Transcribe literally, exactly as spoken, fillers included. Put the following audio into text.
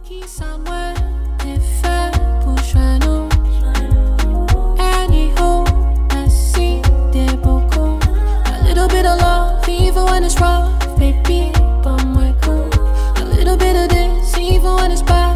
Qui somewhere est fait pour jouer nous. Anyhow, merci des beaucoup. A little bit of love, even when it's rough, baby, but my cool. A little bit of this, even when it's bad.